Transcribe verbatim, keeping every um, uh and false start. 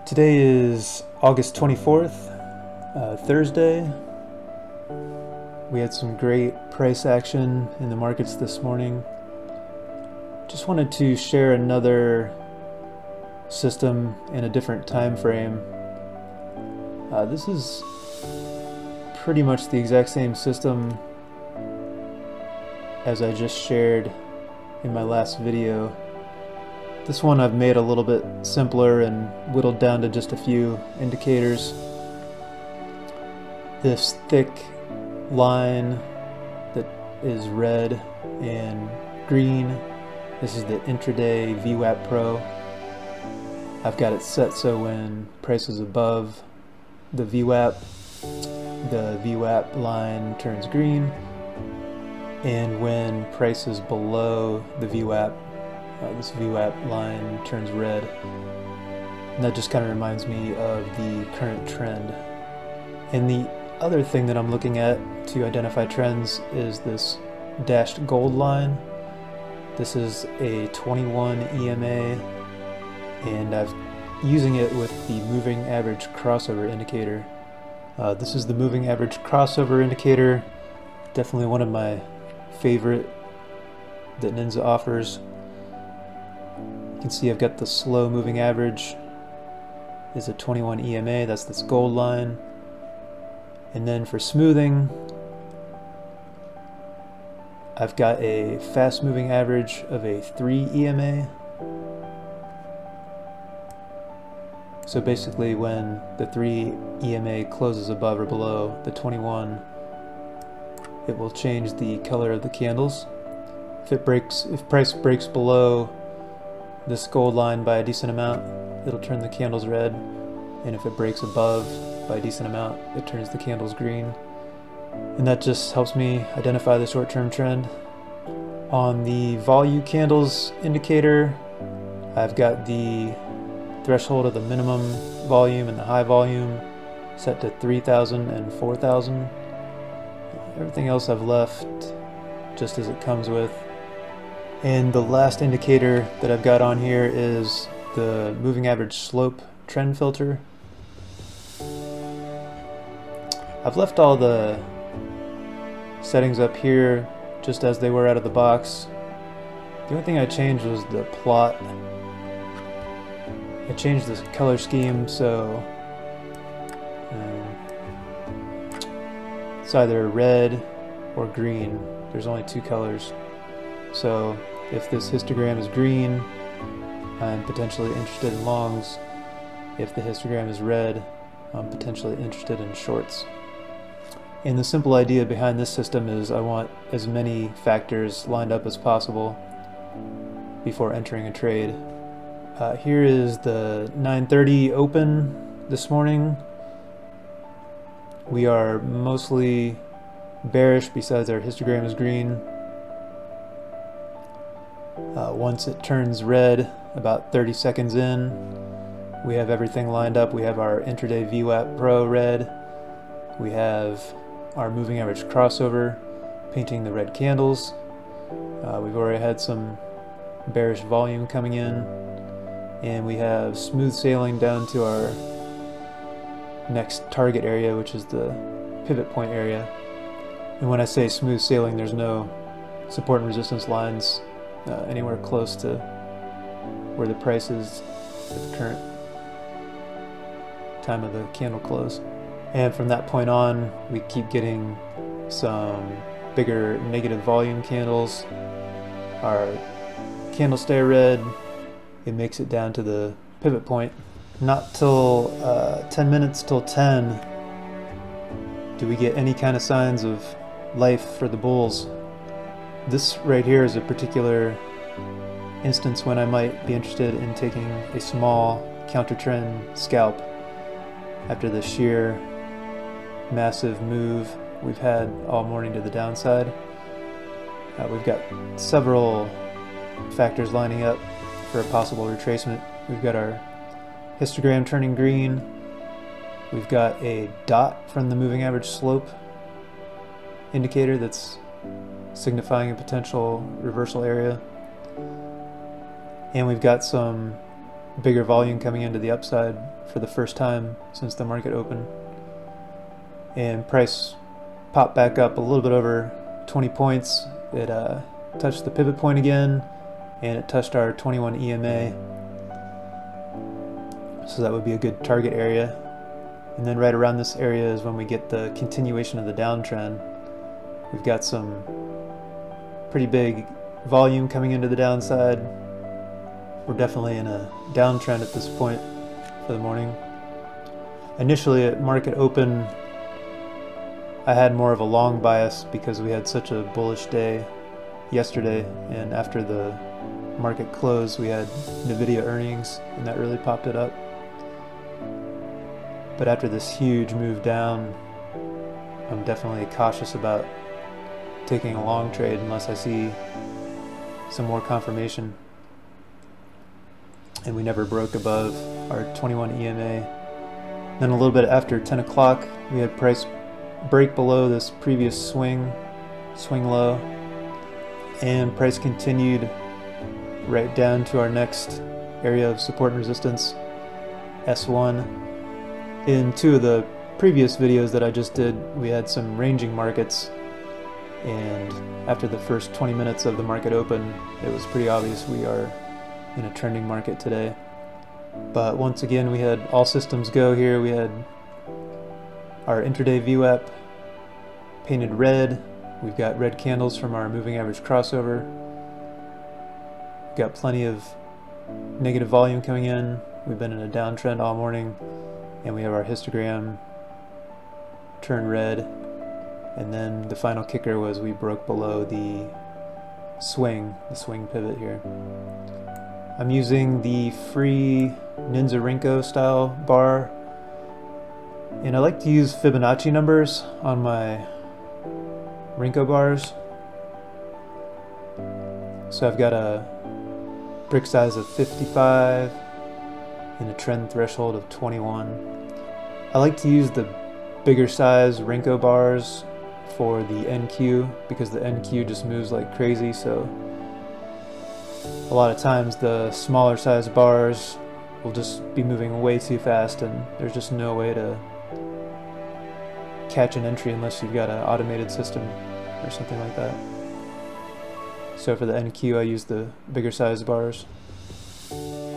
Today is August twenty-fourth, uh, Thursday. We had some great price action in the markets this morning. Just wanted to share another system in a different time frame. Uh, this is pretty much the exact same system as I just shared in my last video. This one I've made a little bit simpler and whittled down to just a few indicators. This thick line that is red and green, this is the intraday V WAP Pro. I've got it set so when price is above the V WAP, the V WAP line turns green, and when price is below the V WAP, Uh, this V WAP line turns red. And that just kind of reminds me of the current trend. And the other thing that I'm looking at to identify trends is this dashed gold line. This is a twenty-one E M A, and I'm using it with the moving average crossover indicator. Uh, this is the moving average crossover indicator, definitely one of my favorite that Ninja offers. You can see I've got the slow moving average is a twenty-one E M A, that's this gold line. And then for smoothing, I've got a fast moving average of a three E M A. So basically when the three E M A closes above or below the twenty-one, it will change the color of the candles. If it breaks, if price breaks below this gold line by a decent amount, it'll turn the candles red, and if it breaks above by a decent amount, it turns the candles green. And that just helps me identify the short-term trend. On the volume candles indicator, I've got the threshold of the minimum volume and the high volume set to three thousand and four thousand. Everything else I've left just as it comes with. And the last indicator that I've got on here is the moving average slope trend filter. I've left all the settings up here just as they were out of the box. The only thing I changed was the plot. I changed the color scheme so um, it's either red or green. There's only two colors. So if this histogram is green, I'm potentially interested in longs. If the histogram is red, I'm potentially interested in shorts. And the simple idea behind this system is I want as many factors lined up as possible before entering a trade. Uh, here is the nine thirty open this morning. We are mostly bearish besides our histogram is green. Uh, once it turns red, about thirty seconds in, we have everything lined up. We have our intraday V WAP Pro red. We have our moving average crossover painting the red candles. Uh, we've already had some bearish volume coming in. And we have smooth sailing down to our next target area, which is the pivot point area. And when I say smooth sailing, there's no support and resistance lines Uh, anywhere close to where the price is at the current time of the candle close. And from that point on, we keep getting some bigger negative volume candles. Our candles stay red, it makes it down to the pivot point. Not till uh, ten minutes till ten do we get any kind of signs of life for the bulls. This right here is a particular instance when I might be interested in taking a small counter trend scalp after the sheer massive move we've had all morning to the downside. Uh, we've got several factors lining up for a possible retracement. We've got our histogram turning green. We've got a dot from the moving average slope indicator that's signifying a potential reversal area. And we've got some bigger volume coming into the upside for the first time since the market opened. And price popped back up a little bit over twenty points. It uh, touched the pivot point again, and it touched our twenty-one E M A. So that would be a good target area. And then right around this area is when we get the continuation of the downtrend. We've got some pretty big volume coming into the downside. We're definitely in a downtrend at this point for the morning. Initially at market open, I had more of a long bias because we had such a bullish day yesterday, and after the market close we had NVIDIA earnings and that really popped it up. But after this huge move down, I'm definitely cautious about taking a long trade unless I see some more confirmation. And we never broke above our twenty-one E M A. Then a little bit after ten o'clock, we had price break below this previous swing, swing low, and price continued right down to our next area of support and resistance, S one. In two of the previous videos that I just did, we had some ranging markets, and after the first twenty minutes of the market open, it was pretty obvious we are in a trending market today. But once again, we had all systems go here. We had our intraday V WAP painted red. We've got red candles from our moving average crossover. We've got plenty of negative volume coming in. We've been in a downtrend all morning, and we have our histogram turn red. And then the final kicker was we broke below the swing, the swing pivot here. I'm using the free ninZaRenko style bar, and I like to use Fibonacci numbers on my Renko bars. So I've got a brick size of fifty-five and a trend threshold of twenty-one. I like to use the bigger size Renko bars for the N Q because the N Q just moves like crazy, so a lot of times the smaller size bars will just be moving way too fast, and there's just no way to catch an entry unless you've got an automated system or something like that. So for the N Q I use the bigger size bars.